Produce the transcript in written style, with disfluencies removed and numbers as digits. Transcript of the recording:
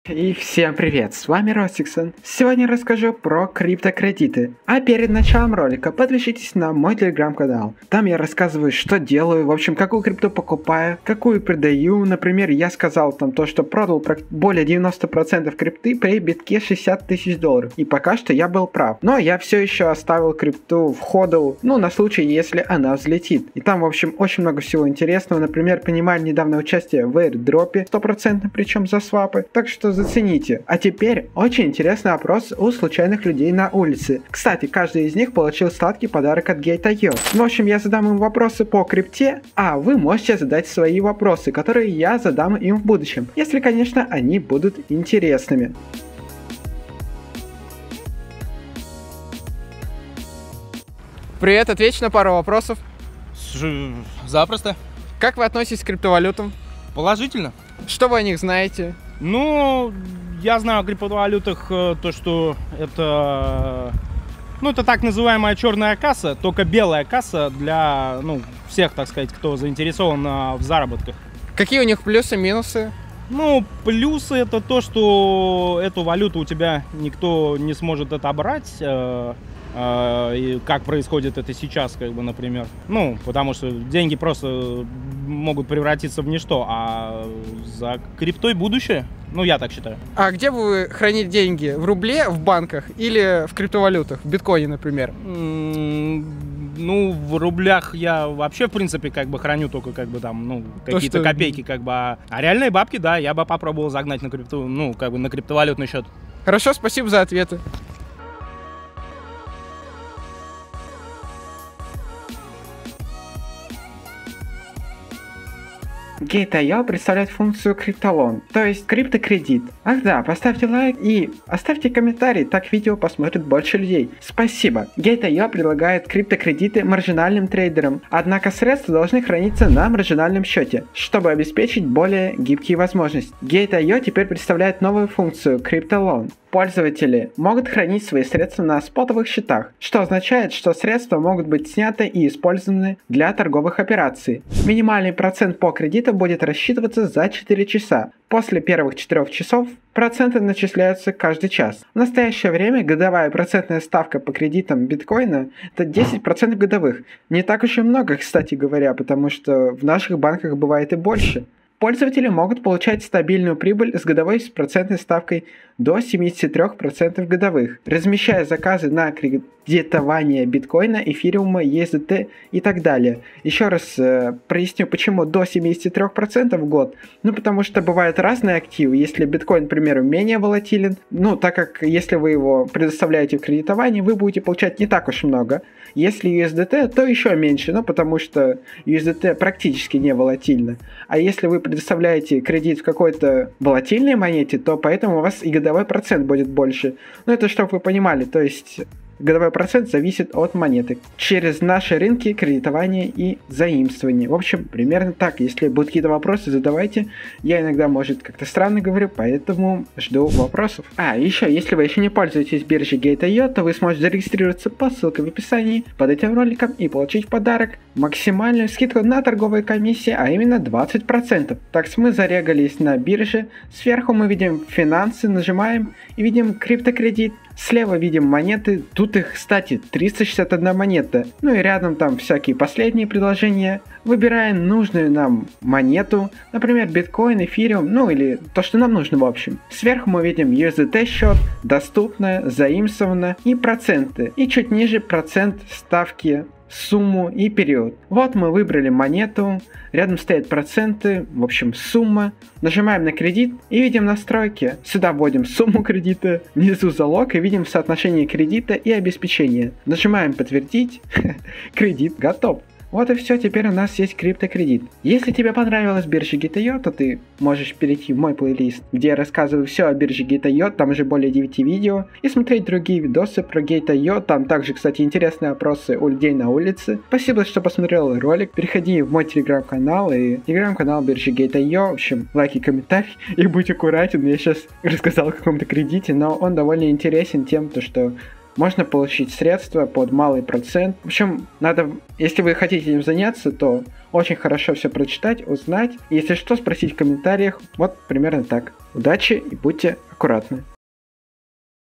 И всем привет, с вами Ростиксон. Сегодня я расскажу про криптокредиты. А перед началом ролика подпишитесь на мой телеграм-канал. Там я рассказываю, что делаю, в общем, какую крипту покупаю, какую продаю. Например, я сказал там то, что продал более 90% крипты при битке 60 тысяч долларов. И пока что я был прав. Но я все еще оставил крипту в ходу, на случай, если она взлетит. И там, в общем, очень много всего интересного. Например, принимали недавно участие в airdropе, 100%, причем за свапы. Так что зацените. А теперь очень интересный опрос у случайных людей на улице. Кстати, каждый из них получил сладкий подарок от Gate.io. В общем, я задам им вопросы по крипте, а вы можете задать свои вопросы, которые я задам им в будущем. Если, конечно, они будут интересными. Привет, отвечу на пару вопросов. Запросто. Как вы относитесь к криптовалютам? Положительно. Что вы о них знаете? Я знаю о криптовалютах то, что это так называемая черная касса, только белая касса для всех, так сказать, кто заинтересован в заработках. Какие у них плюсы, минусы? Плюсы это то, что эту валюту у тебя никто не сможет отобрать. И как происходит это сейчас, например. Потому что деньги просто могут превратиться в ничто, а за криптой будущее. Я так считаю. А где вы храните деньги? В рубле, в банках или в криптовалютах? В биткоине, например? В рублях я вообще, в принципе, храню только, какие-то копейки, А реальные бабки, да, я бы попробовал загнать на крипту, на криптовалютный счет. Хорошо, спасибо за ответы. Gate.io представляет функцию криптолон, то есть криптокредит. Ах да, поставьте лайк и оставьте комментарий, так видео посмотрит больше людей. Спасибо. Gate.io предлагает криптокредиты маржинальным трейдерам, однако средства должны храниться на маржинальном счете, чтобы обеспечить более гибкие возможности. Gate.io теперь представляет новую функцию криптолон. Пользователи могут хранить свои средства на спотовых счетах, что означает, что средства могут быть сняты и использованы для торговых операций. Минимальный процент по кредиту будет рассчитываться за 4 часа. После первых 4 часов проценты начисляются каждый час. В настоящее время годовая процентная ставка по кредитам биткоина это 10% годовых. Не так уж и много, кстати говоря, потому что в наших банках бывает и больше. Пользователи могут получать стабильную прибыль с годовой процентной ставкой до 73% годовых, размещая заказы на кредитование биткоина, эфириума, USDT и так далее. Еще раз проясню, почему до 73% в год. Потому что бывают разные активы. Если биткоин, к примеру, менее волатилен, так как если вы его предоставляете в кредитование, вы будете получать не так уж много. Если USDT, то еще меньше, потому что USDT практически не волатильно. А если вы предоставляете кредит в какой-то волатильной монете, то поэтому у вас и годовой процент будет больше. Это чтобы вы понимали, то есть годовой процент зависит от монеты. Через наши рынки кредитования и заимствования. В общем, примерно так. Если будут какие-то вопросы, задавайте. Я иногда, может, как-то странно говорю, поэтому жду вопросов. Еще, если вы еще не пользуетесь биржей Gate.io, то вы сможете зарегистрироваться по ссылке в описании под этим роликом и получить в подарок максимальную скидку на торговые комиссии, а именно 20%. Так что мы зарегались на бирже. Сверху мы видим финансы, нажимаем и видим криптокредит. Слева видим монеты, тут их, кстати, 361 монета. И рядом там всякие последние предложения. Выбираем нужную нам монету, например, биткоин, эфириум, или то, что нам нужно в общем. Сверху мы видим USDT счет, доступно, заимствовано и проценты. И чуть ниже процент ставки, сумму и период. Вот мы выбрали монету, рядом стоят проценты, в общем сумма. Нажимаем на кредит и видим настройки. Сюда вводим сумму кредита, внизу залог и видим соотношение кредита и обеспечения. Нажимаем подтвердить, кредит готов. Вот и все, теперь у нас есть криптокредит. Если тебе понравилась биржа Gate.io, то ты можешь перейти в мой плейлист, где я рассказываю все о бирже Gate.io, там уже более 9 видео, и смотреть другие видосы про Gate.io, там также, кстати, интересные опросы у людей на улице. Спасибо, что посмотрел ролик, переходи в мой телеграм-канал и телеграм-канал биржи Gate.io, в общем, лайки, комментарий, и будь аккуратен, я сейчас рассказал о каком-то кредите, но он довольно интересен тем, что можно получить средства под малый процент. В общем, надо, если вы хотите этим заняться, то очень хорошо все прочитать, узнать. И если что, спросить в комментариях. Вот примерно так. Удачи и будьте аккуратны.